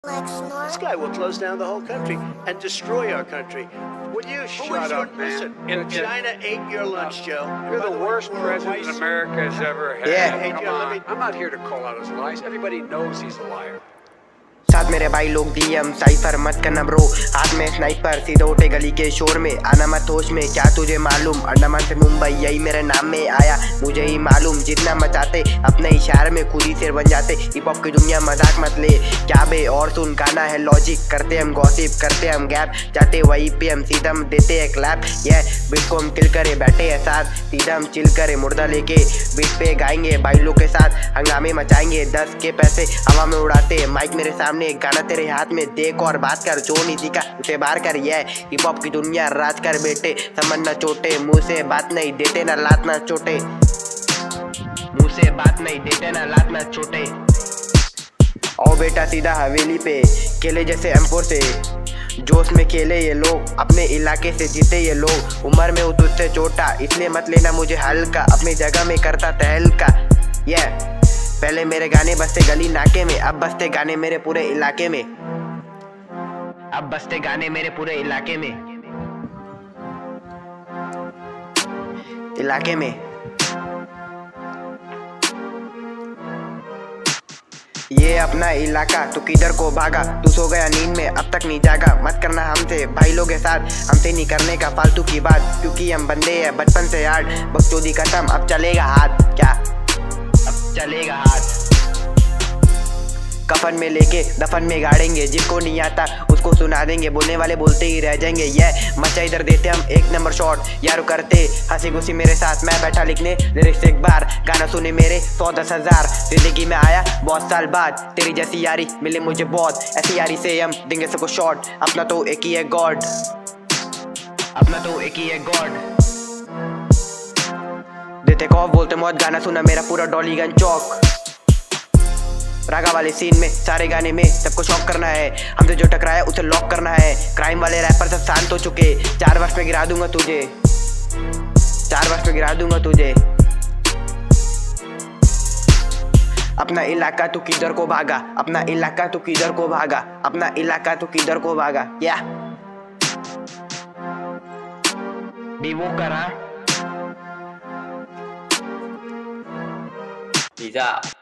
This guy will close down the whole country and destroy our country. Would you shut up, man? Listen, China ate your lunch, Joe. You're the worst president America has ever had. Yeah. Hey, Joe, I'm not here to call out his lies. Everybody knows he's a liar. साथ मेरे भाई लोग DM cipher मत करना bro, हाथ में sniper सीधा उठे गली के शोर में, आना मत होश में क्या तुझे मालूम, अंडमान से मुंबई यही मेरे नाम में आया मुझे ही मालूम, जितना मचाते अपने इशारे में खुद ही सिर बन जाते, हिप हॉप की दुनिया मजाक मत ले क्या बे और सुन, गाना है लॉजिक, करते हम गॉसिप करते हम गैप, जाते वही पे हम सीधा हम देते हैं क्लैप, ये बीट को हम किल करे बैठे हैं साथ, सीधा हम चिल करे मुर्दा लेके बीट पे गाएंगे भाई लोग के साथ, हंगामे मचाएंगे 10 के पैसे हवा में उड़ाते, माइक मेरे सामने गाना तेरे हाथ में देख और बात कर, जो नहीं सीखा उसे बाहर कर, ये हिप हॉप की दुनिया राज कर बेटे, समझ ना चोटे मुंह से बात नहीं देते ना लात ना चोटे, मुंह से बात नहीं देते ना लात ना चोटे, आओ बेटा सीधा हवेली पे केले जैसे M4 से जोश में खेले ये लोग, अपने इलाके से जीते ये लोग, उम्र में तुझसे छोटा इसलिए मत लेना मुझे हल्का, अपनी जगह में करता तहलका, ये पहले मेरे गाने बजते गली नाके में, अब बजते गाने मेरे पूरे इलाके में, अब बजते गाने मेरे पूरे इलाके में, इलाके में। ये अपना इलाका तू किधर को भागा, तू सो गया नींद में अब तक नहीं जागा, मत करना हमसे भाई लोग के साथ, हमसे नहीं करने का फालतू की बात, क्योंकि हम बंदे हैं बचपन से यार, बकचोदी खत्म अब चलेगा हाथ, क्या अब चलेगा हाथ, कफन में लेके दफन में गाड़ेंगे, जिसको नहीं आता उसको सुना देंगे, बोलने वाले बोलते ही रह जाएंगे, ये मचा इधर देते हम 1 नंबर शॉट, यार करते हंसी खुशी मेरे साथ, मैं बैठा लिखने लिरिक्स एक बार, गाना सुने मेरे 110 हजार, जिंदगी में आया बहुत साल बाद, तेरी जैसी यारी मिले मुझे बहुत, ऐसी यारी से हम देंगे सबको शॉट, अपना तो एक ही है गॉड, अपना तो एक ही है गॉड, देते खौफ बोलते मौत, गाना सुना मेरा पूरा डॉलीगंज चौक, रागा वाले सीन में सारे गाने में सबको शॉक करना है, हमसे जो टकराया उसे लॉक करना है, क्राइम वाले रैपर सब शांत हो चुके, 4 वर्ष में गिरा दूंगा तुझे, 4 वर्ष में गिरा दूंगा तुझे, अपना इलाका तू किधर को भागा, अपना इलाका तू किधर को भागा, अपना इलाका तू किधर को भागा, क्या भी वो करा